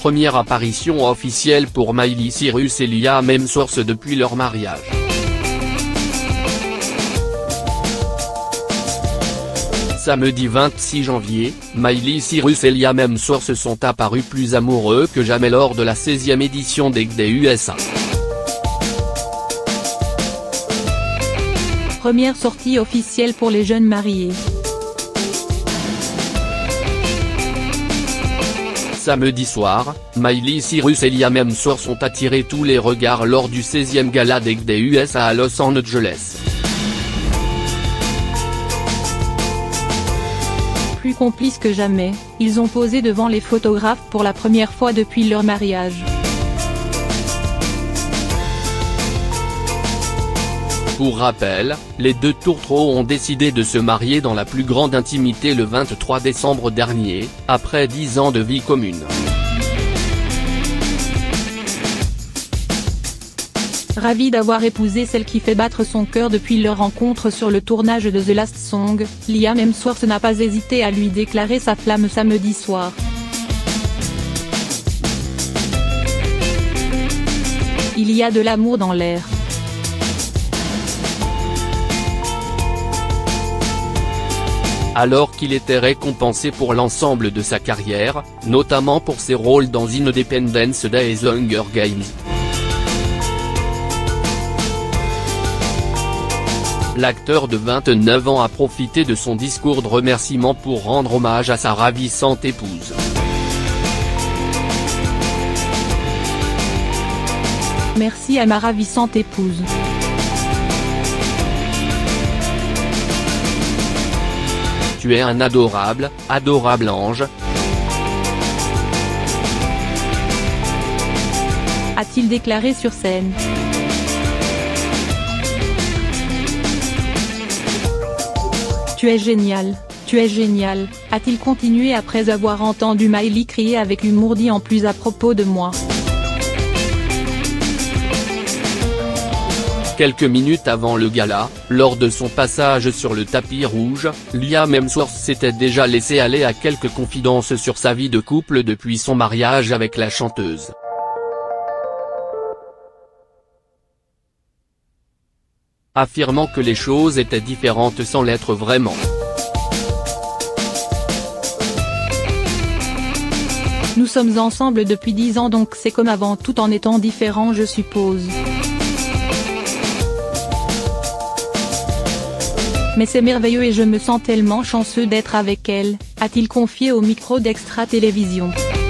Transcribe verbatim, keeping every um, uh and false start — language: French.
première apparition officielle pour Miley Cyrus et Liam Hemsworth depuis leur mariage. Samedi vingt-six janvier, Miley Cyrus et Liam Hemsworth sont apparus plus amoureux que jamais lors de la seizième édition des G D U S A. Première sortie officielle pour les jeunes mariés. Samedi soir, Miley Cyrus et Liam Hemsworth ont attiré tous les regards lors du seizième gala des G D U S A à Los Angeles. Plus complices que jamais, ils ont posé devant les photographes pour la première fois depuis leur mariage. Pour rappel, les deux tourtereaux ont décidé de se marier dans la plus grande intimité le vingt-trois décembre dernier, après dix ans de vie commune. Ravi d'avoir épousé celle qui fait battre son cœur depuis leur rencontre sur le tournage de The Last Song, Liam Hemsworth n'a pas hésité à lui déclarer sa flamme samedi soir. Il y a de l'amour dans l'air. Alors qu'il était récompensé pour l'ensemble de sa carrière, notamment pour ses rôles dans Independence Day et Hunger Games. L'acteur de vingt-neuf ans a profité de son discours de remerciement pour rendre hommage à sa ravissante épouse. Merci à ma ravissante épouse. Tu es un adorable, adorable ange. A-t-il déclaré sur scène. Tu es génial, tu es génial, a-t-il continué après avoir entendu Miley crier avec humour dit en plus à propos de moi. Quelques minutes avant le gala, lors de son passage sur le tapis rouge, Liam Hemsworth s'était déjà laissé aller à quelques confidences sur sa vie de couple depuis son mariage avec la chanteuse. Affirmant que les choses étaient différentes sans l'être vraiment. Nous sommes ensemble depuis dix ans donc c'est comme avant tout en étant différents je suppose. Mais c'est merveilleux et je me sens tellement chanceux d'être avec elle, a-t-il confié au micro d'Extra Télévision.